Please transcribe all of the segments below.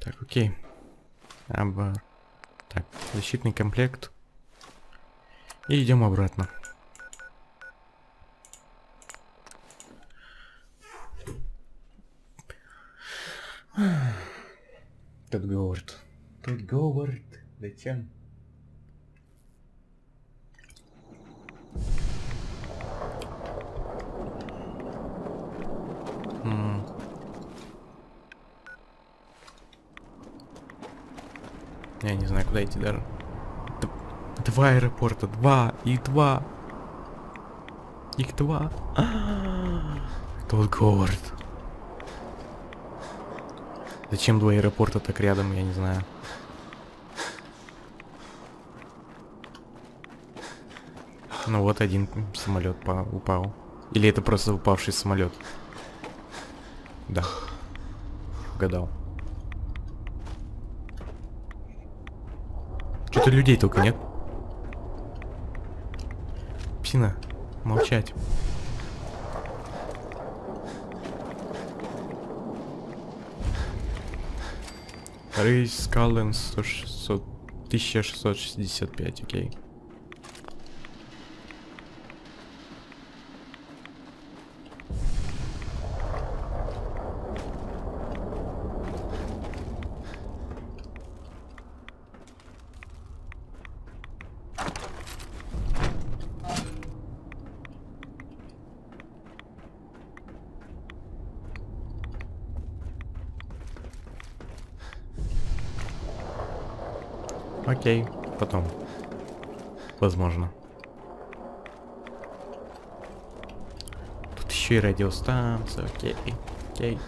Так, окей. Так, защитный комплект. И идем обратно. Тут Говард. Тут Говард. Зачем? Я не знаю, куда идти даже. Два аэропорта. Их два. Тут Говард. Зачем два аэропорта так рядом, я не знаю. Ну вот один самолет упал. Или это просто упавший самолет? Да. Угадал. Что-то людей только нет. Псина, молчать. Рейс Скален 1665, окей. Окей, потом. Возможно. Тут еще и радиостанция, окей, окей.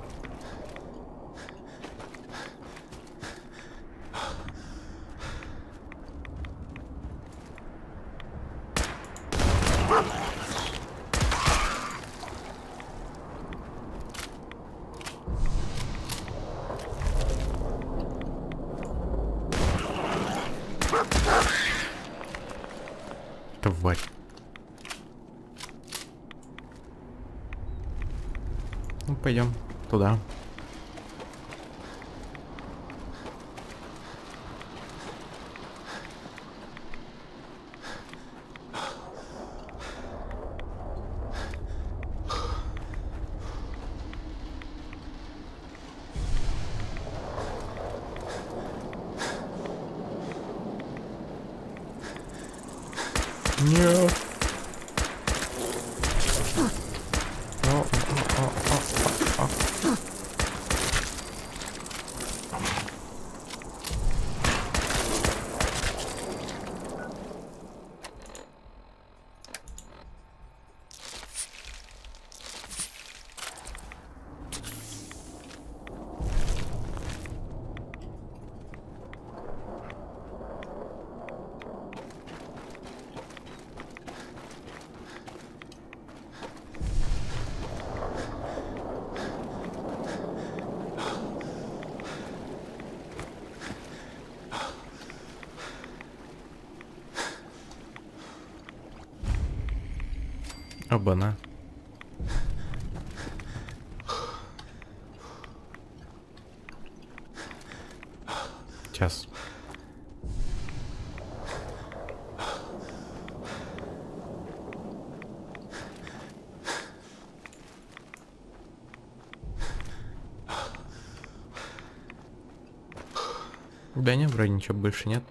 Тварь. Ну, пойдем туда. Нет. Оба-на. Сейчас. Да не, вроде ничего больше нет.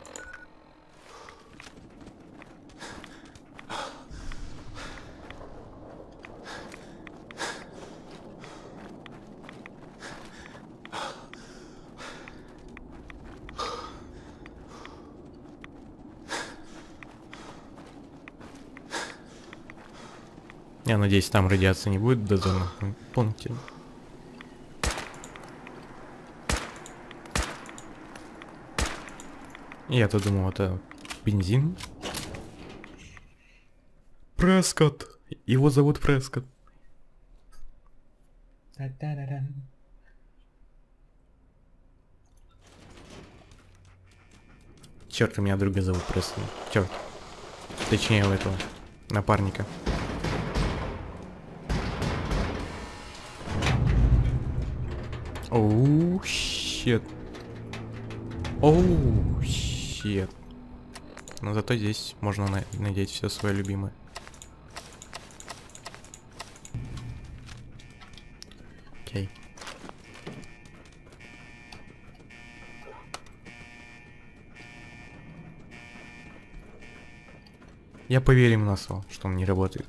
Я надеюсь, там радиации не будет до зоны. Помните. Я-то думал, это бензин. Прескотт. Его зовут Прескотт. Черт, у меня друга зовут Прескотт. Черт. Точнее, у этого напарника. Оу, щет. Оу, щет. Но зато здесь можно надеть все свое любимое. Окей. Я поверим на слово, что он не работает.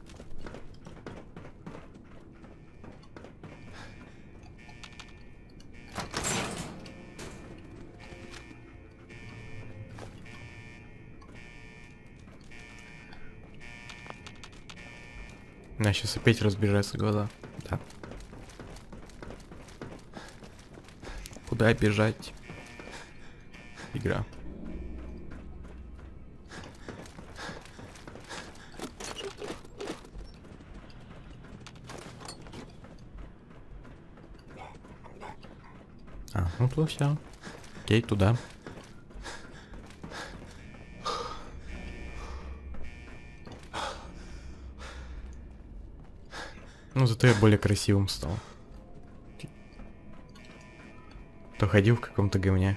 У меня сейчас опять разбежатся глаза. Да. Куда бежать? Игра. Ну то все. Окей, туда. Ну, зато я более красивым стал. То ходил в каком-то говне.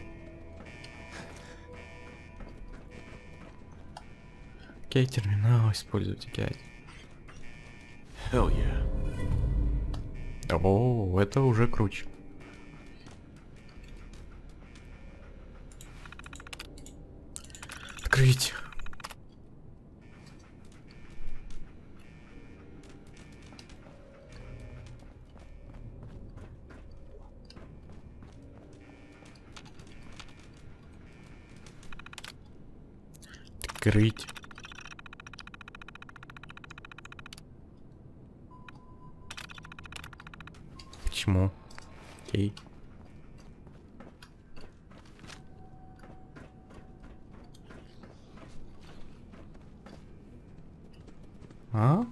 Окей, терминал использовать опять. Hell yeah. О, это уже круче. Открыть. Открыть. Почему? Окей. А?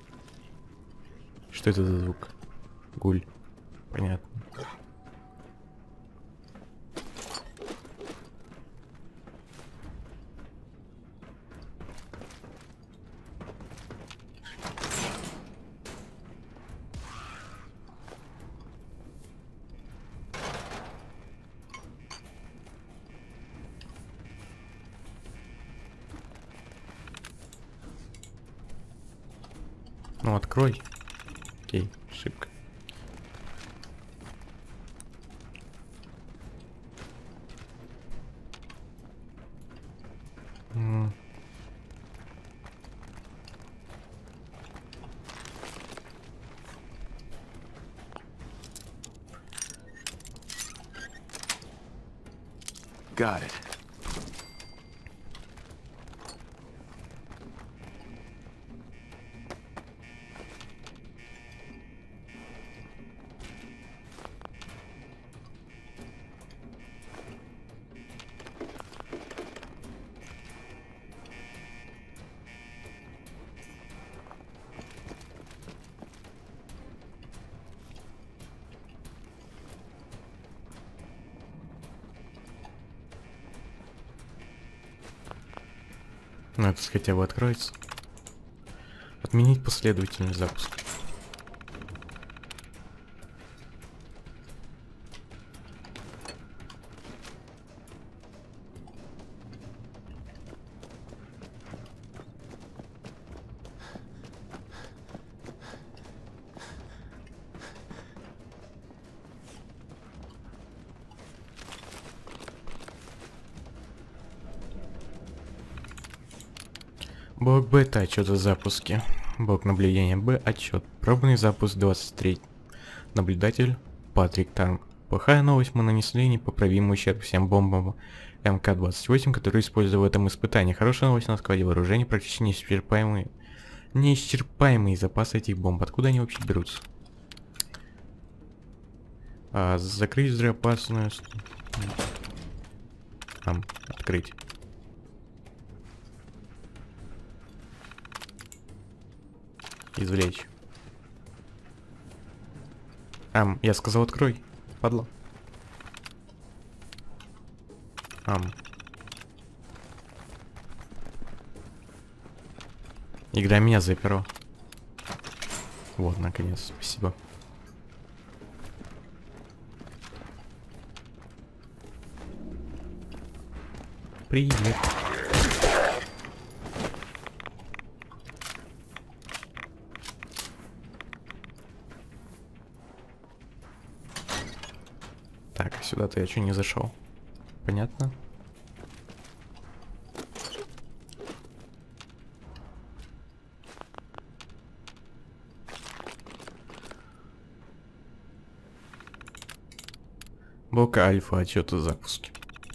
Что это за звук? Гуль. Понятно. Ну, открой. Окей, ошибка. Got it. Ну, это хотя бы откроется. Отменить последовательный запуск. Блок Б — это отчет о запуске. Блок наблюдения Б — отчет. Пробный запуск 23. Наблюдатель Патрик Тарм. Плохая новость, мы нанесли непоправимый ущерб всем бомбам МК-28, которые используют в этом испытании. Хорошая новость, на складе вооружений практически неисчерпаемые запасы этих бомб. Откуда они вообще берутся? Закрыть взрывоопасную... Открыть. Извлечь. Я сказал открой, падла. Игра меня заперла. Вот, наконец, спасибо. Привет. Так, сюда-то я что не зашел. Понятно? Блок Альфа, отчет о запуске.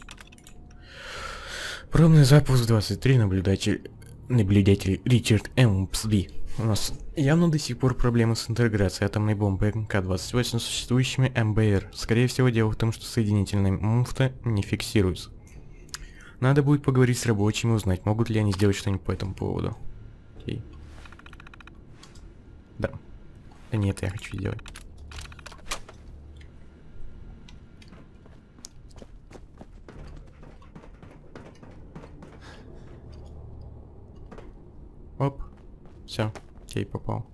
Пробный запуск 23, наблюдатель Ричард Эмпсби. У нас явно до сих пор проблемы с интеграцией атомной бомбы МК-28 с существующими МБР. Скорее всего, дело в том, что соединительные муфты не фиксируются. Надо будет поговорить с рабочими, узнать, могут ли они сделать что-нибудь по этому поводу. Окей. Да. Да нет, я хочу сделать. Оп. Все. Окей, попал.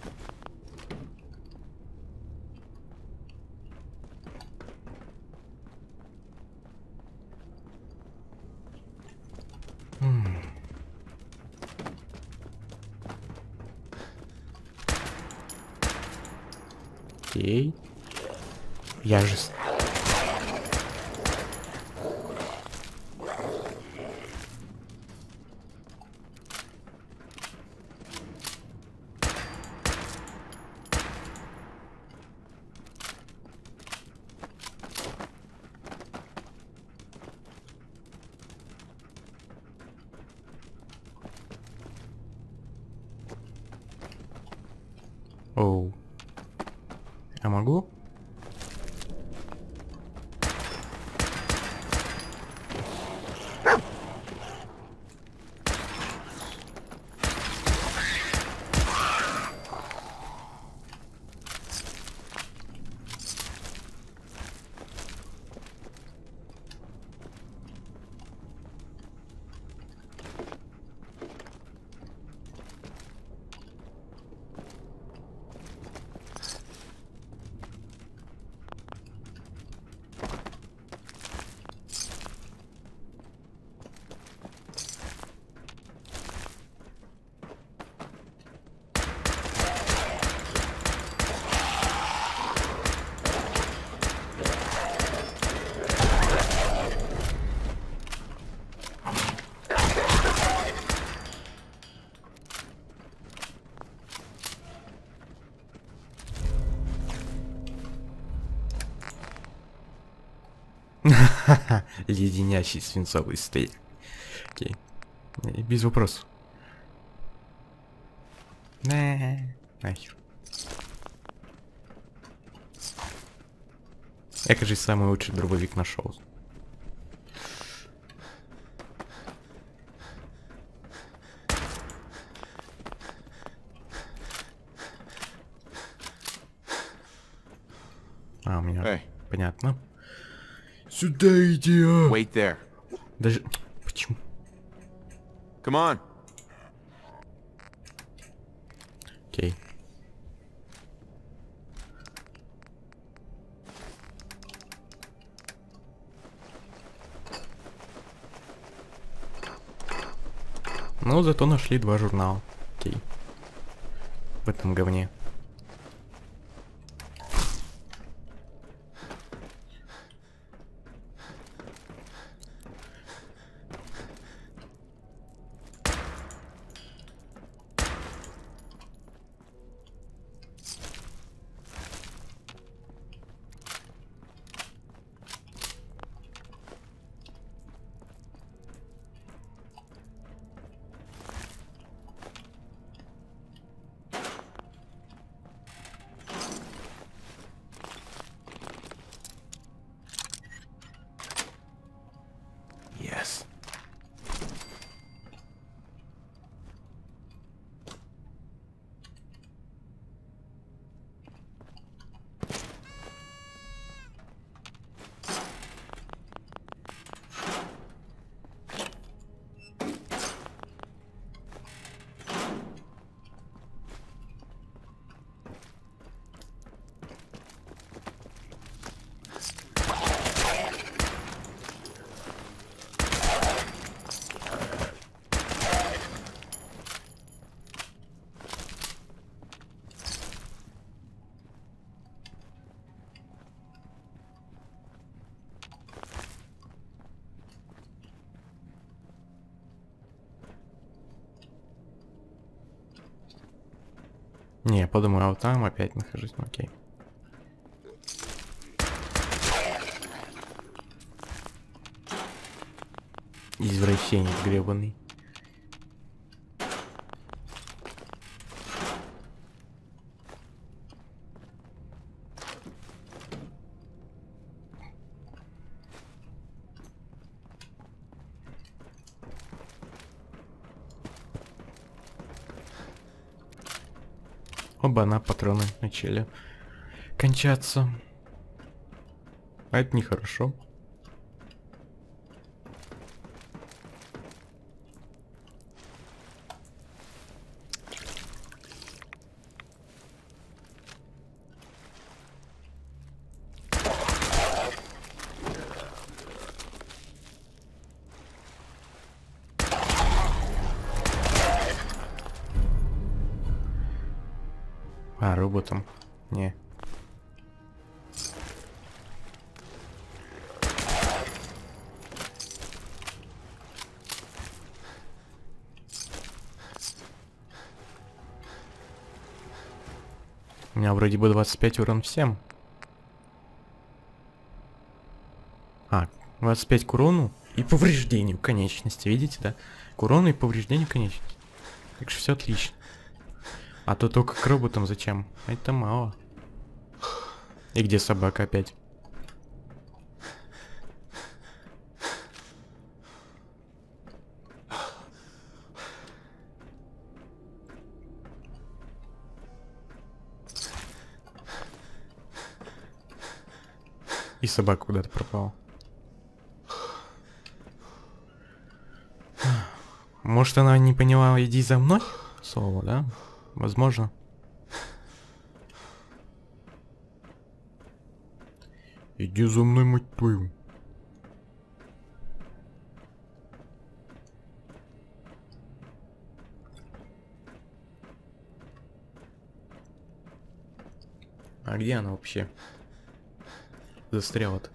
Окей. Я же... Оу. Я могу? Леденящий свинцовый стейк. Окей. Без вопросов. Нахер. Я, кажется, самый лучший дробовик нашел. А, у меня... Hey. Понятно. Сюда иди! Wait there. Даже... Почему? Come on. Окей. Ну, зато нашли 2 журнала. Окей. В этом говне. Не, я подумаю, а вот там опять нахожусь, ну окей. Извращенец гребаный. Оба-на, патроны начали кончаться. А это нехорошо. А, роботом. Не. У меня вроде бы 25 урон всем. А, 25 к урону и повреждению конечности. Видите, да? К урону и повреждению конечности. Так что все отлично. А то только к роботам зачем? Это мало. И где собака опять? И собака куда-то пропала. Может, она не поняла, иди за мной? Слово, да? Возможно. Иди за мной, мать твою. А где она вообще? Застряла-то.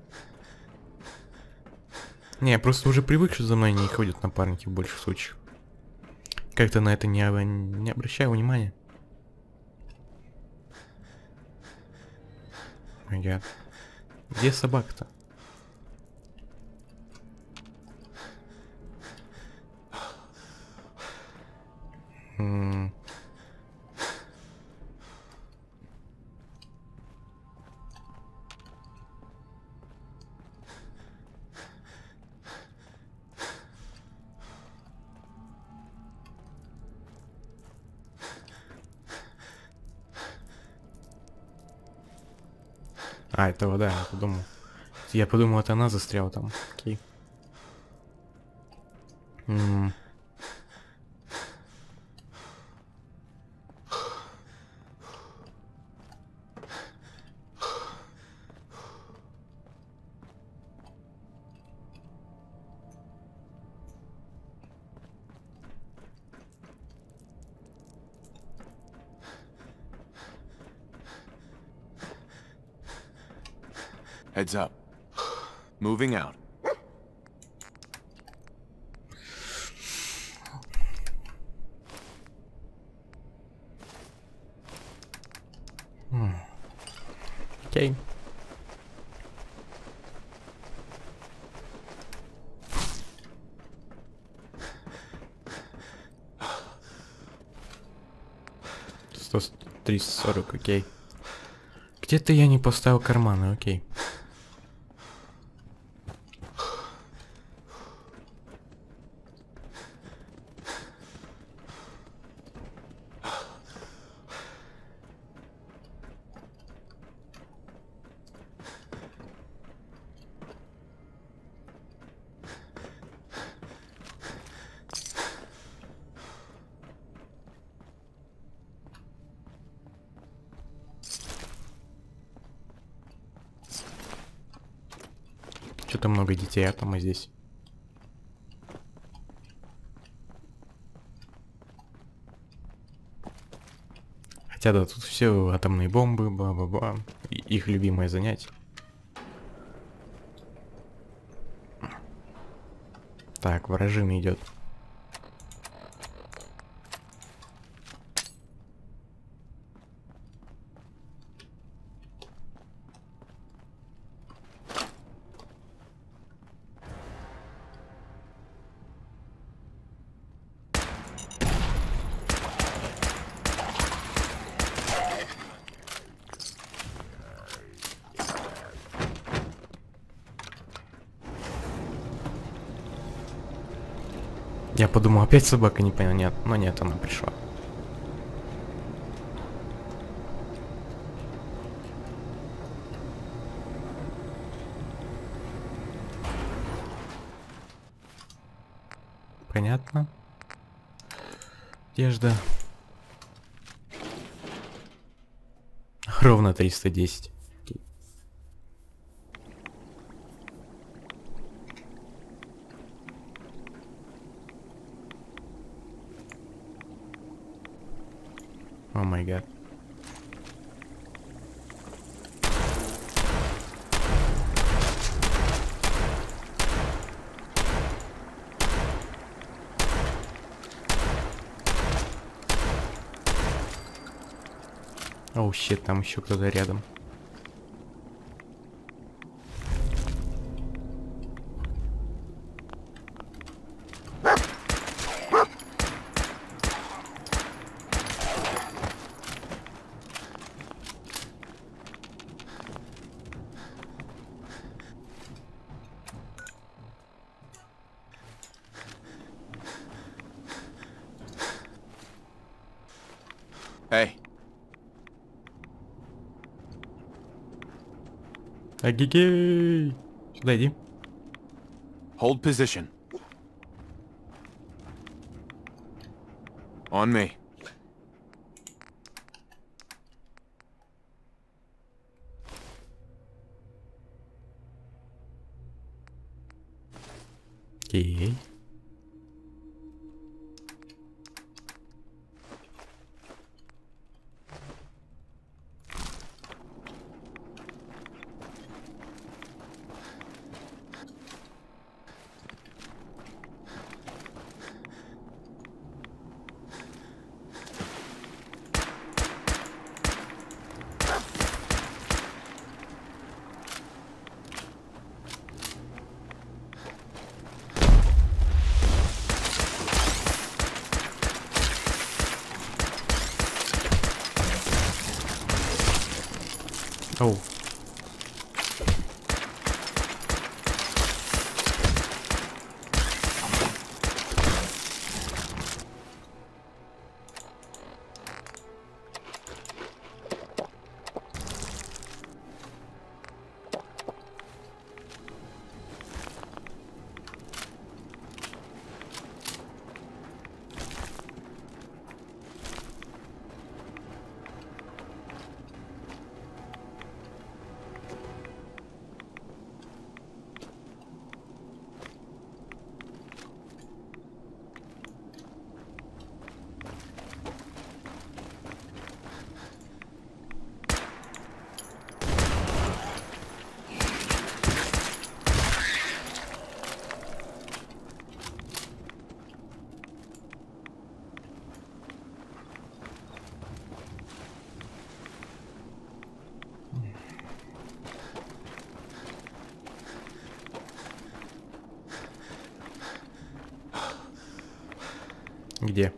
Не, я просто уже привык, что за мной не ходят напарники в больших случаях. Как-то на это не обращаю внимания. Ага. Где собака-то? А, это вода, я подумал. Я подумал, это она застряла там. Окей. Heads up. Moving out. Окей. Сто 340, окей. Где-то я не поставил карманы, окей. Что-то много детей атома здесь. Хотя да, тут все атомные бомбы, ба-ба-ба. Их любимое занятие. Так, вражина идет. Я подумал, опять собака, не понял, нет. Но нет, она пришла. Понятно. Одежда. Ровно 310. Окей. О май гад. Оу, щит, там еще кто-то рядом. Hey, Агигей! Сюда иди. hold position. On me. Окей. Оу. Где?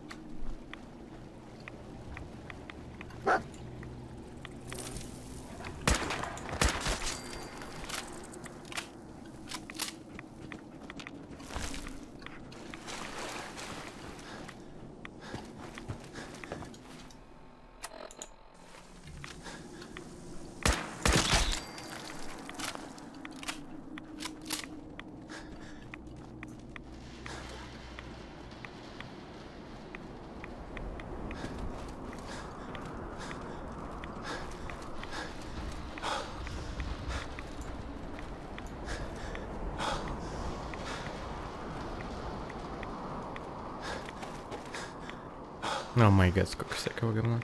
О май гад, сколько всякого говна.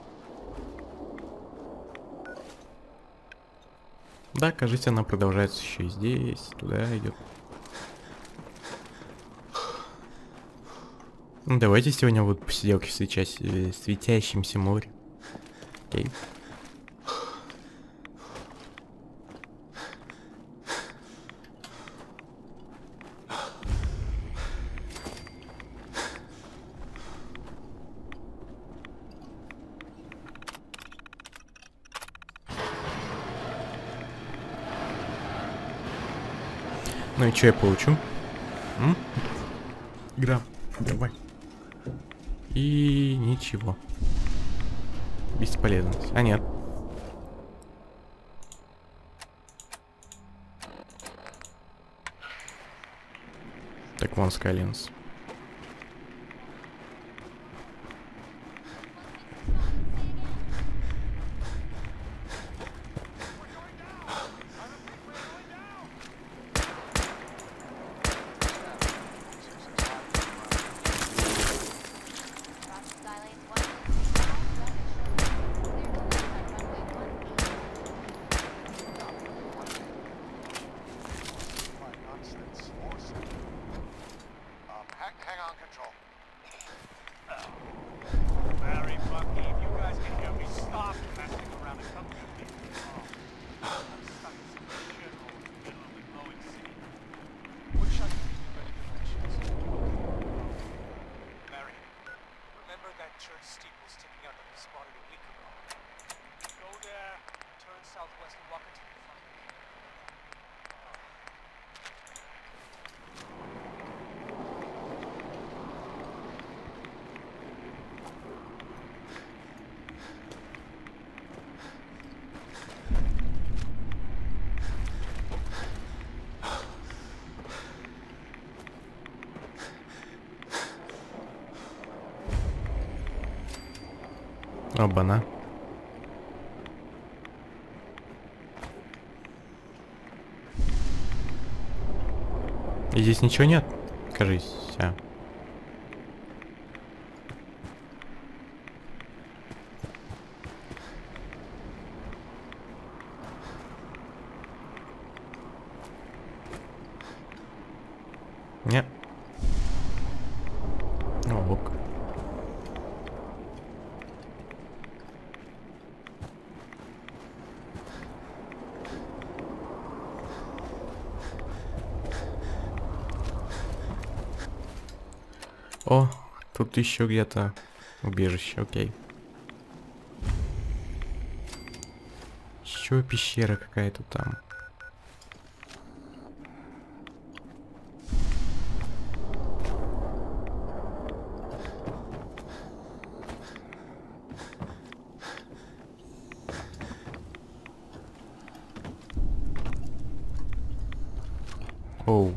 Да, кажется, она продолжается еще и здесь, туда идет. Ну, давайте сегодня вот посиделки в светящемся море. Окей. Ну и что я получу? Игра. Давай. И ничего. Бесполезность. А нет. Так вон Скайлинс. Оба-на. И здесь ничего нет, кажись. Нет. Ок. О, тут еще где-то убежище, окей. Еще пещера какая-то там. Оу.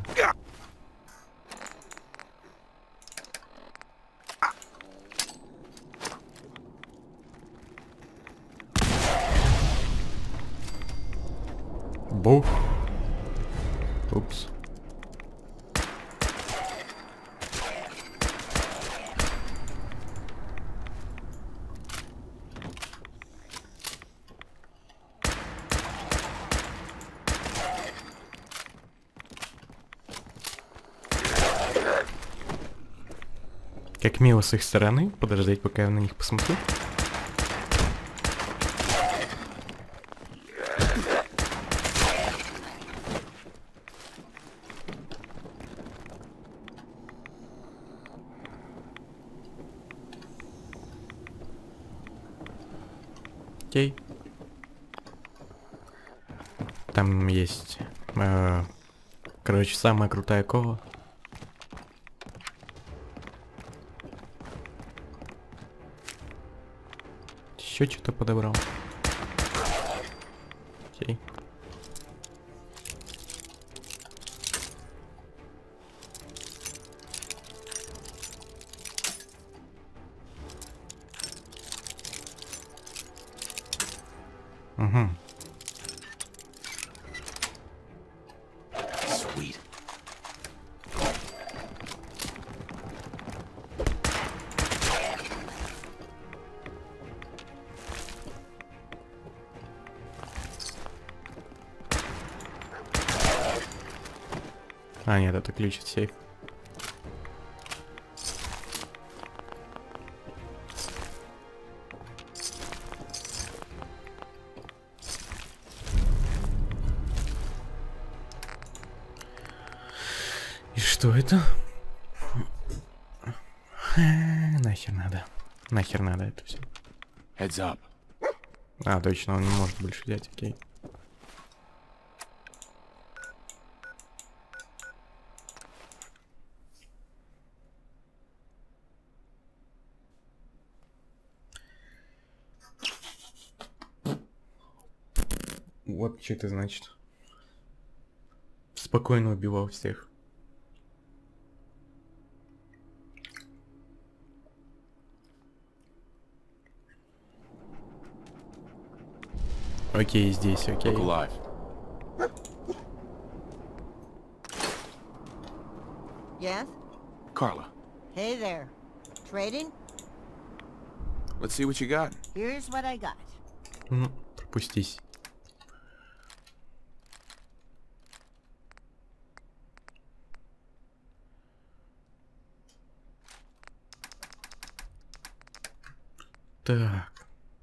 Бух. Упс. Как мило с их стороны подождать, пока я на них посмотрю. Окей. Там есть, короче, самая крутая кова. Еще что-то подобрал. Окей. Угу. Sweet. А, нет, это ключ от сейфа. И что это? Нахер надо. Нахер надо это все. Heads up. А, точно, он не может больше взять, окей. Вот что это значит. Спокойно убивал всех. Окей, здесь, окей. Look alive. Yes? Carla, Hey there. Trading? let's see what you got. Here's what I got. Ну, пропустись. Так.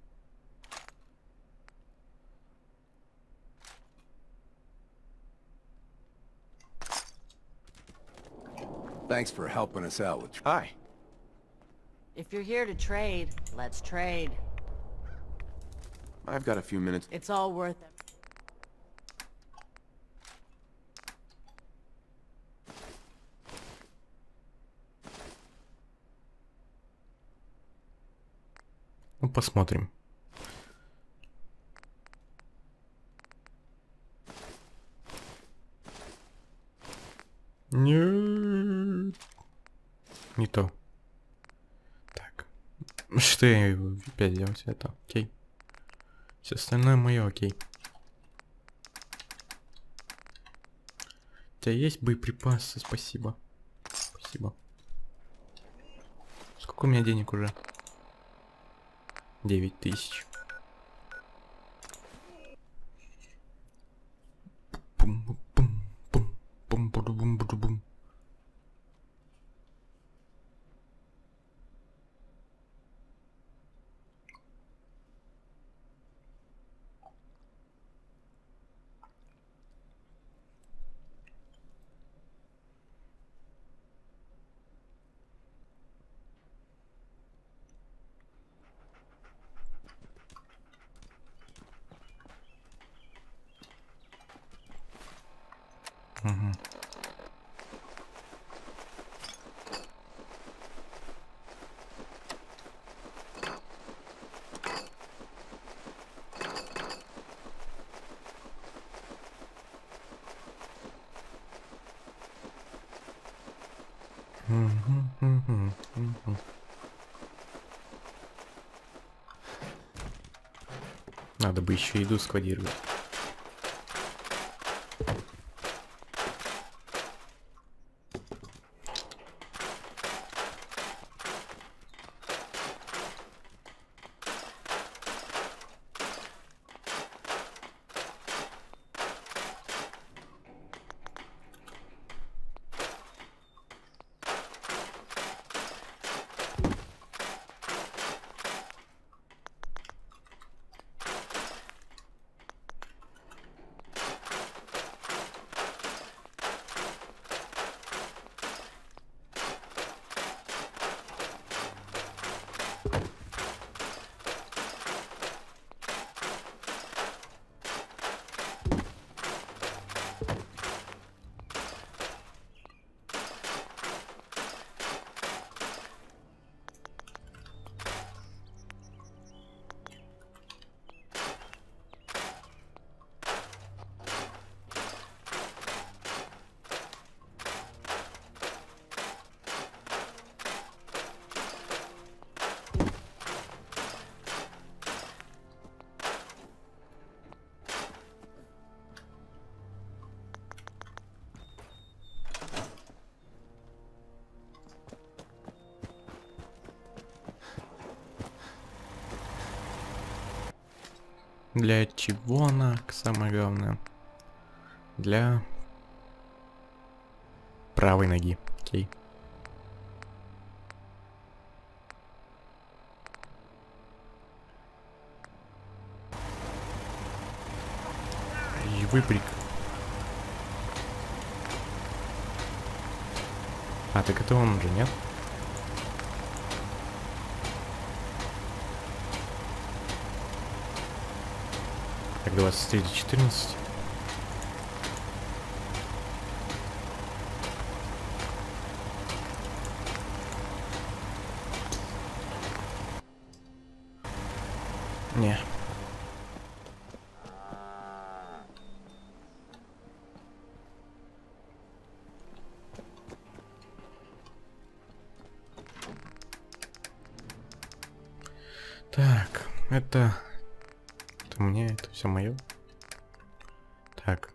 Thanks for helping us out with... Hi. If you're here to trade, let's trade. I've got a few minutes. It's all worth it. Ну, посмотрим. Нет. Не то. Так. Что я опять делать? Это окей. Все остальное мое окей. У тебя есть боеприпасы? Спасибо. Спасибо. Сколько у меня денег уже? 9000. Бум-бум-бум-бум-бум-бум-бум-бум. Угу. Надо бы еще еду складировать. Для чего она, самое главное? Для правой ноги. Окей. И выпрыг. А, так это он же, нет? Так, 23-14. Не. Так, это мне, это все мое. Так.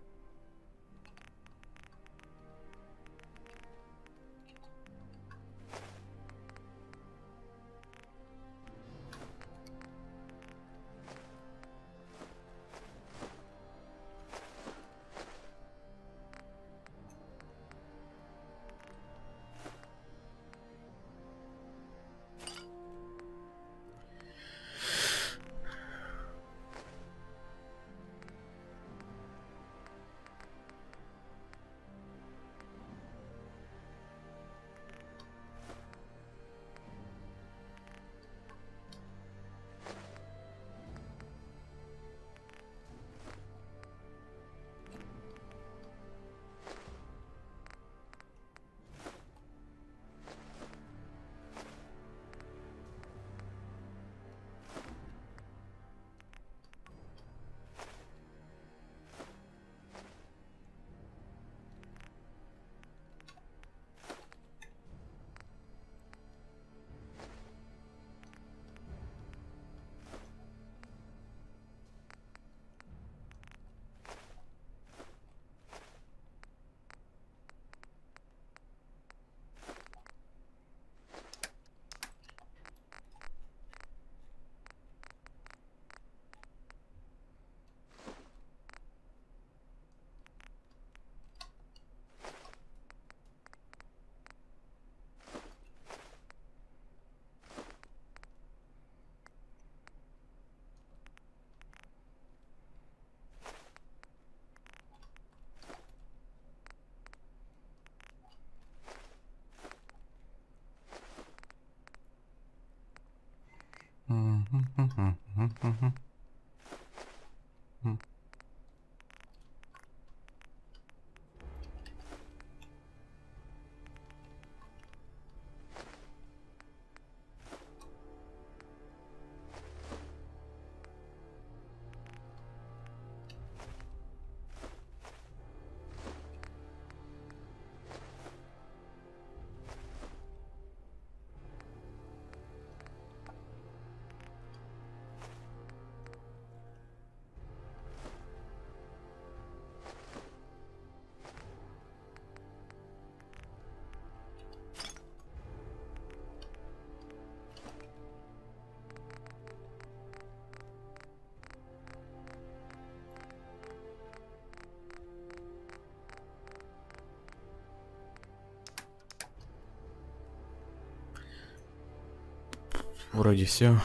Вроде все.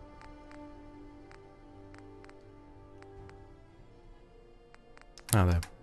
А, да.